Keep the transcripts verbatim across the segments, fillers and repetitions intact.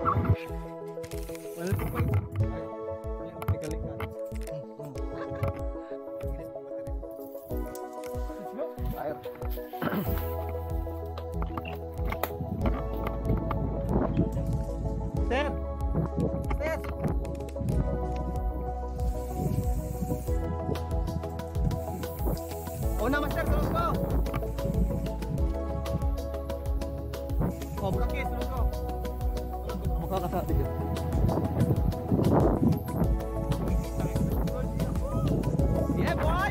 Wala pa pa. Ay, kalikan. Ayo. Sir. Sir. Oh, nama sir, tulong ko. Oh, bukan tulong ko. Mukha ka sa dito. Yeah, boy.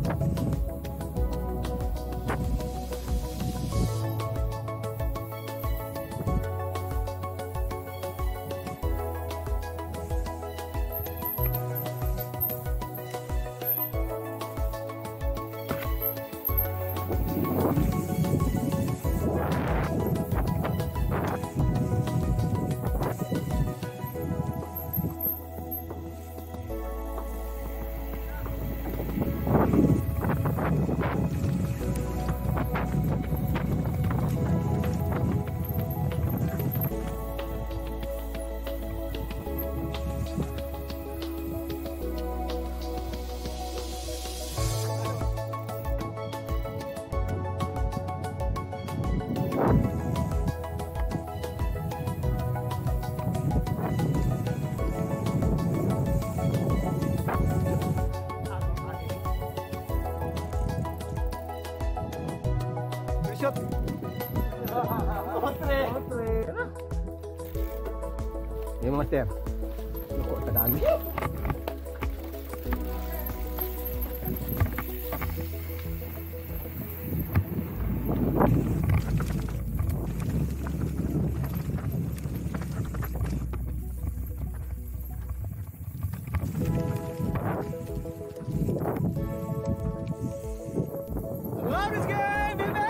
Shot. Otre. Otre. Ini master. Kok tadaan. Love this game, baby.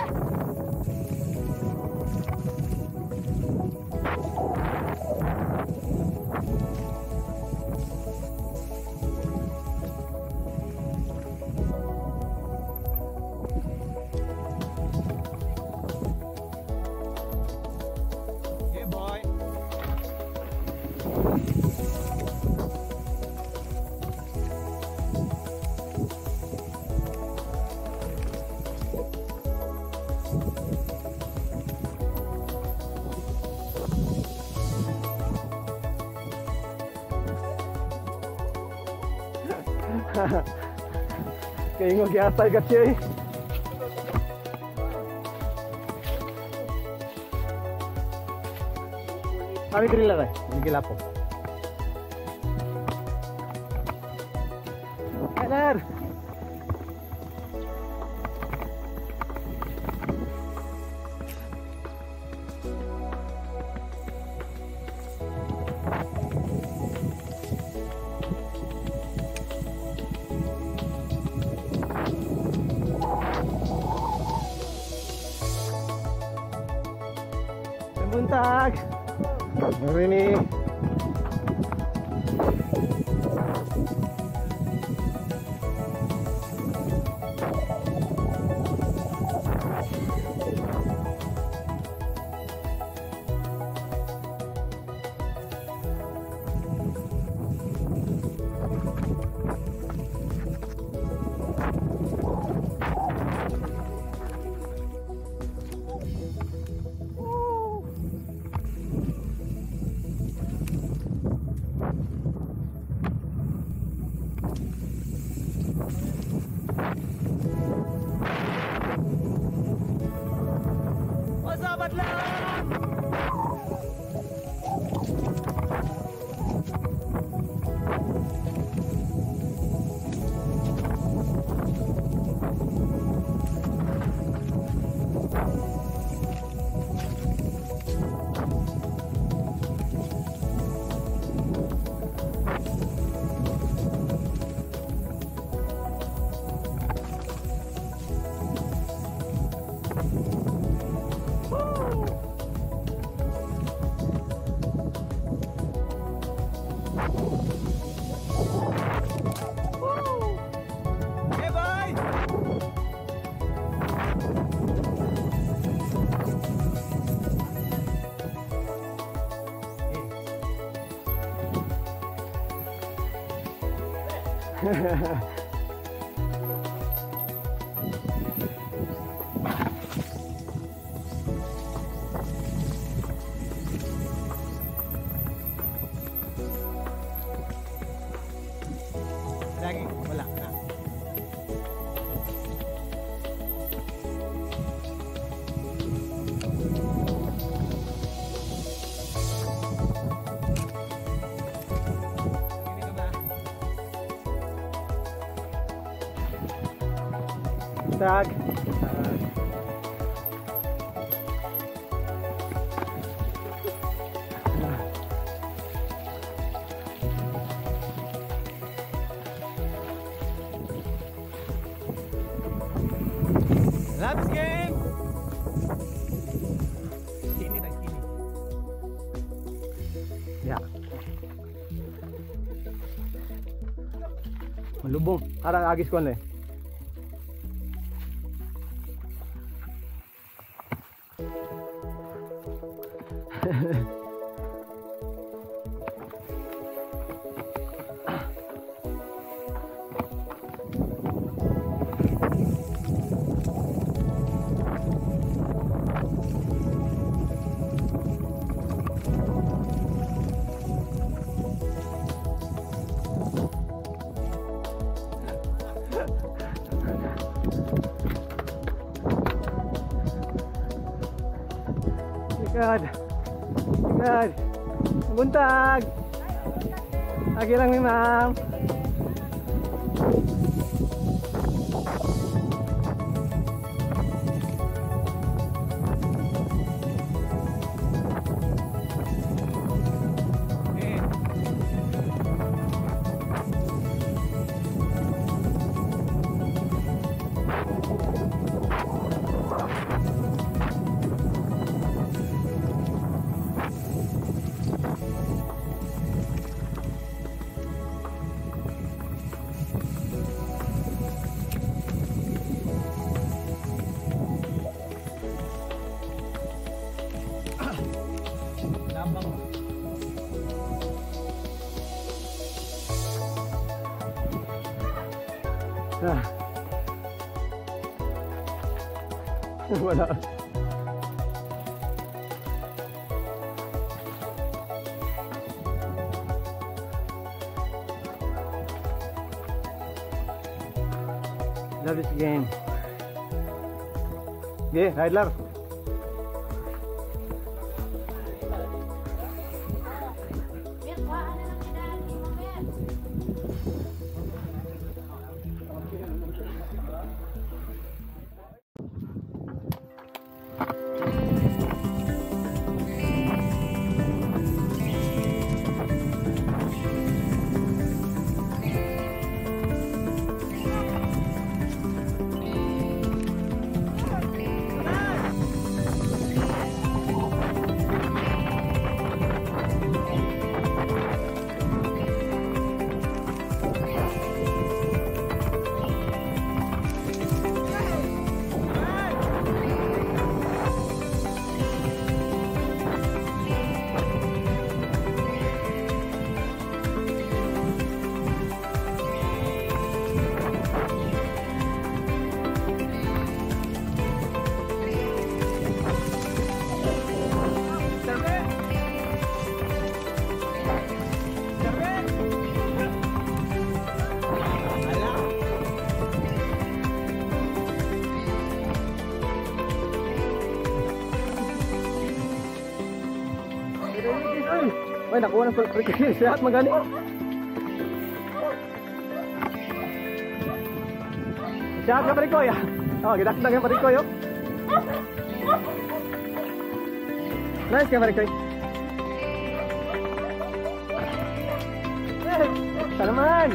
Hey, boy. Kaingog yatay ka siya eh. Kami grilla tayo, gigila po. Kanar! Buntag. Hari ini Lagi, wala na. Tag. Laps game! Skinny tayo, skinny. Ya. Malubong. Arang agis ko na eh. God. God. Buntag. Lagi lang ni ma'am. Ah. Wala. Love this game. Okay, ride love. Ay, nakuha ng pagkakil. Sihat magani. Sihat ka parikoy. Oh, gidakdag yung parikoy. Oh. Nice ka parikoy. Eh, salaman.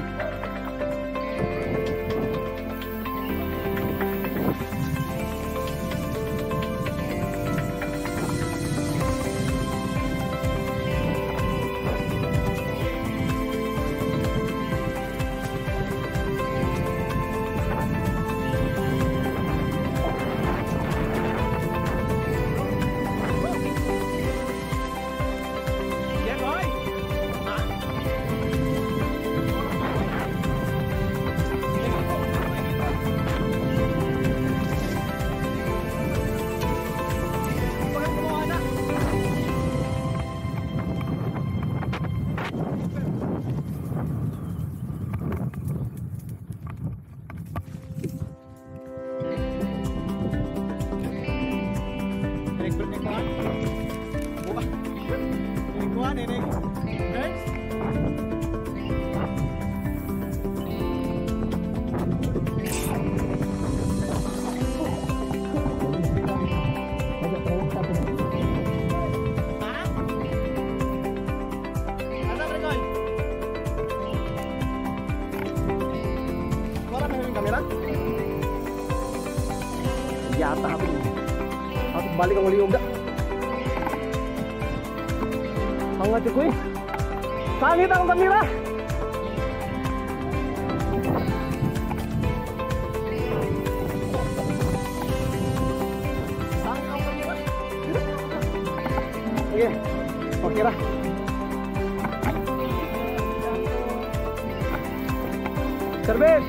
Mana ini? Guys. Kamera? Ya, apa aku? Aku balik ke Wali Yoga. Hangat cuy. Sangit ang kamera. Oke, oke lah. Service.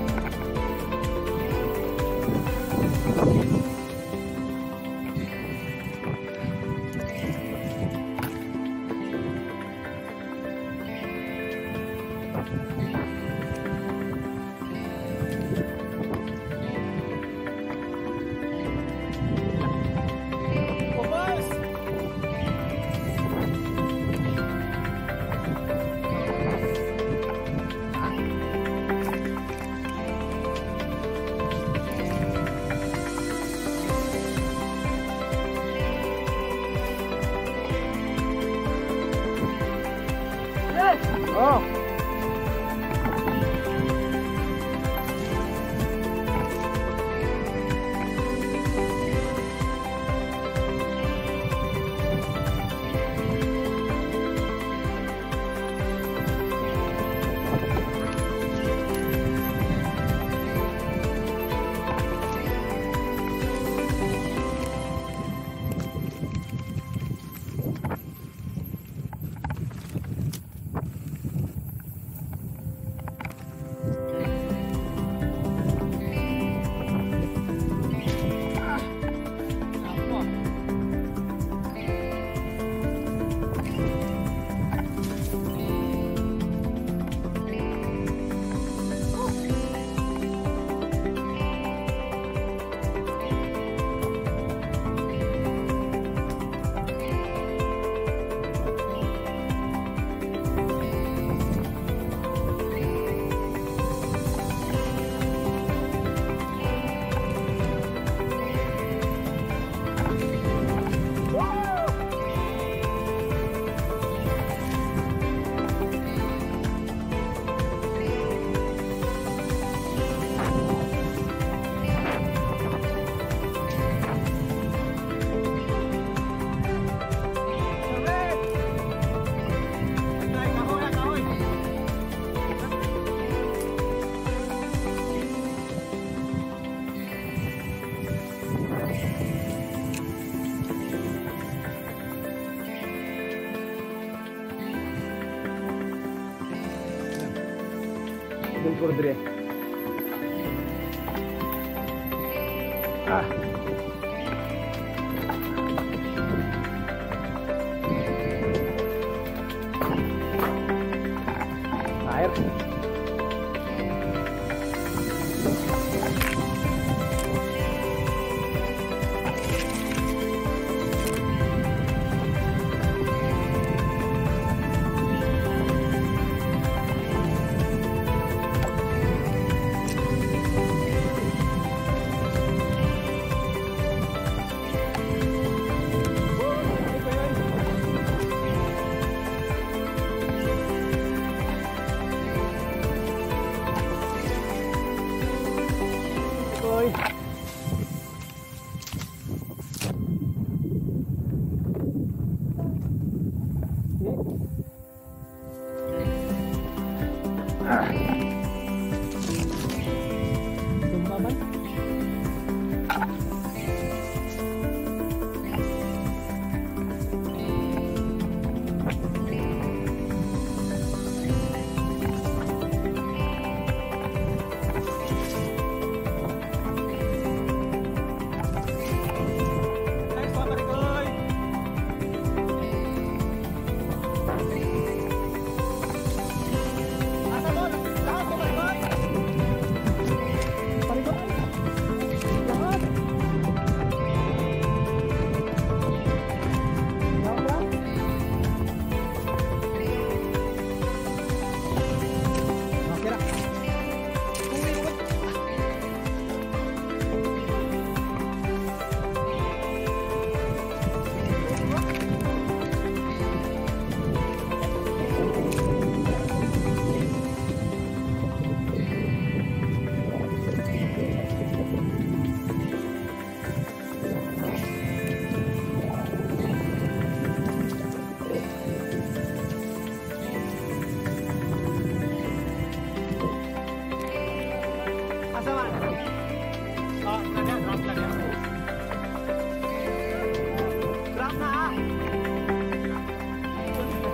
Oh. Kurdire. Ah. Air.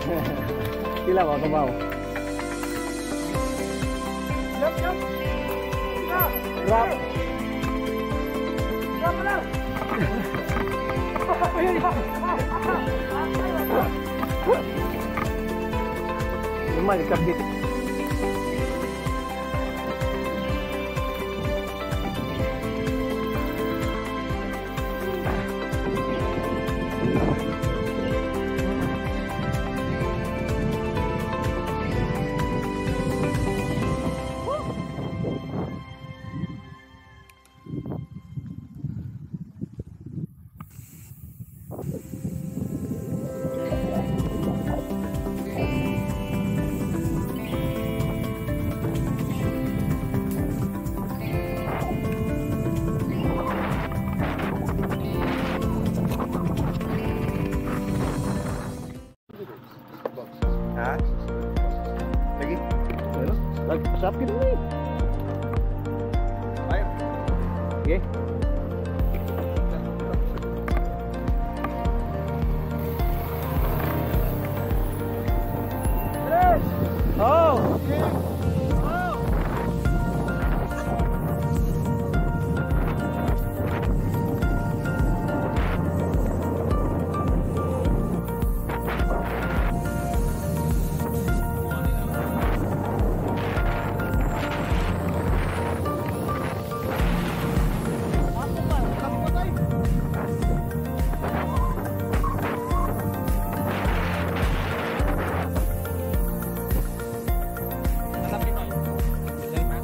Sila mau tumaw. Jump, jump. Jump. Drop. Jump na. Lumal kapit. Ha? Lagi? Ano? Lag pasap kita ni. Ayo. Okay. Tres. Oh. Okay. Oh. Ako pa, ako pa tayo. Hanapin mo. Dali na.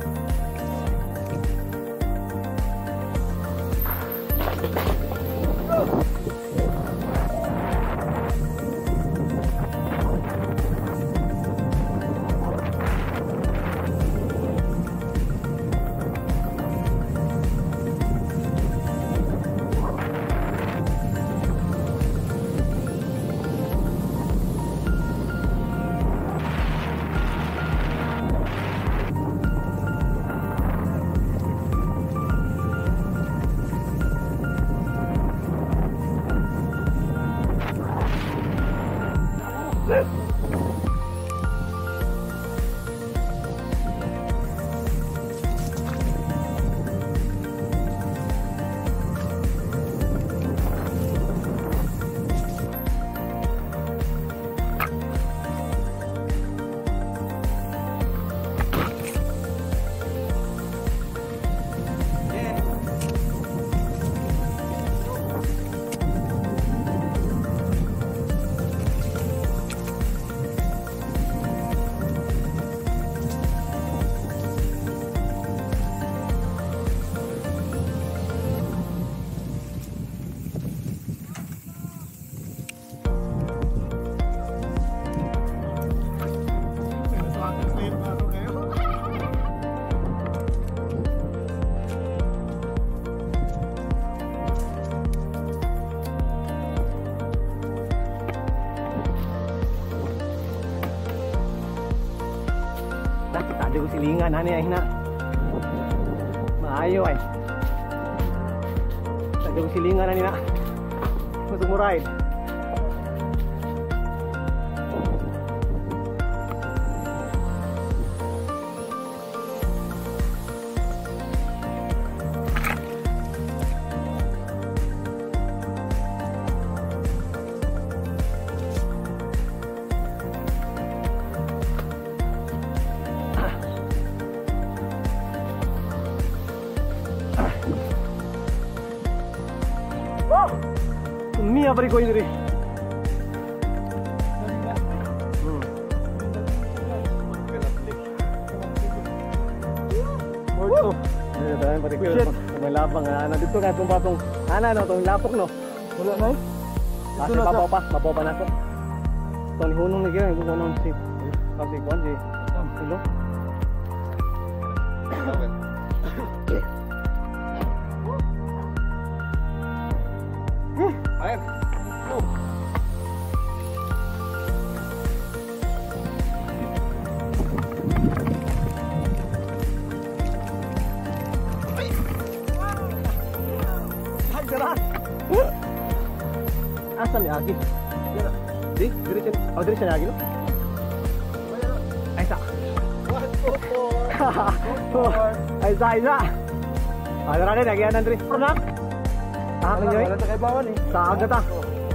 Tadi ko silingan ani ay na. Maayo ay. Tadi ko silingan ani na. Untuk murai. Mia beri ko ini. Hmm. Oh, ini dah beri ko. May labang ana dito ka tong patong. Ana no tong lapok no. Wala na eh. Kasi papaw pa, papaw pa na to. Tong hunong ni kaya ko hunong si. Kasi kuan si. Hello. Ayo. Asal ni Aki. Di, diri kan. Oh, Madrid siya lagi, no? Ay, isa. One, two, four. Ay, isa, isa. Ano rin, nagyan, Andre. Ano? Tahak ninyo eh. Wala sa kaibawan eh. Sa agad ah.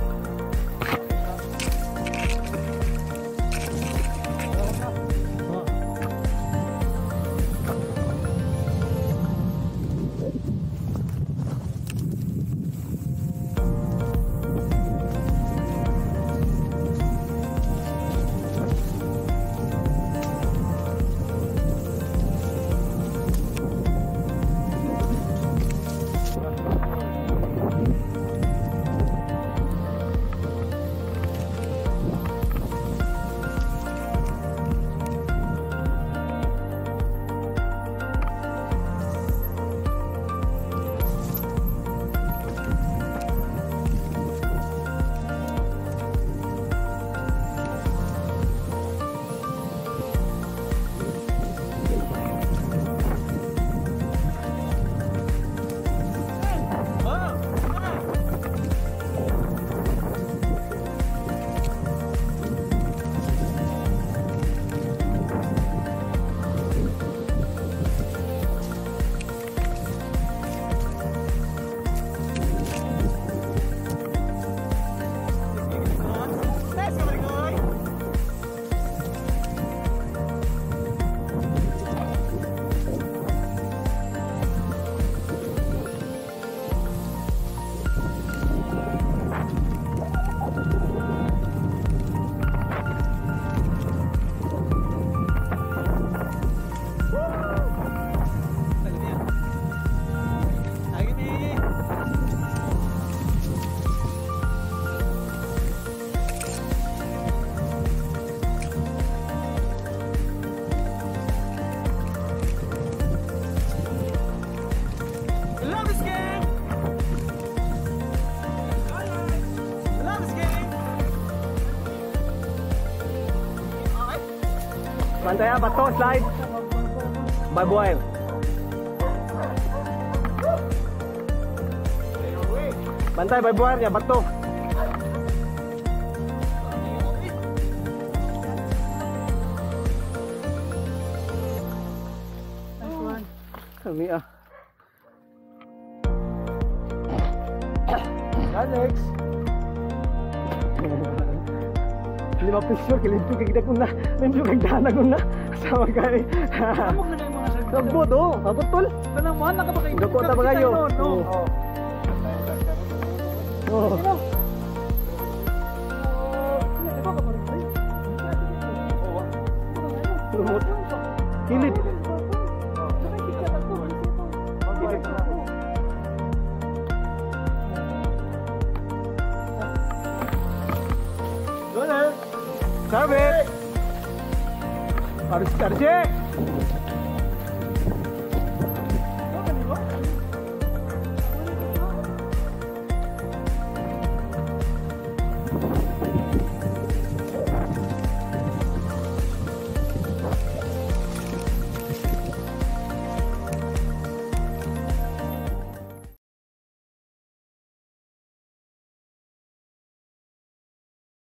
Bantay ah, bato, slide. Barbed wire. Bantay, barbed wire niya, bato. Kami ah. Alex. Lima piso, kilimpo kagida ko na. Limpyo kagdana ko na. Sama ka eh. Amok na kayo mga sarili. Nagbot oh, abot tol. Tanang mo, anak ka ba kayo? Dako ta ba kayo? No. Oo. Oh. Oo. Lumot. Kilid. Donald. Sabi. Harus kerja.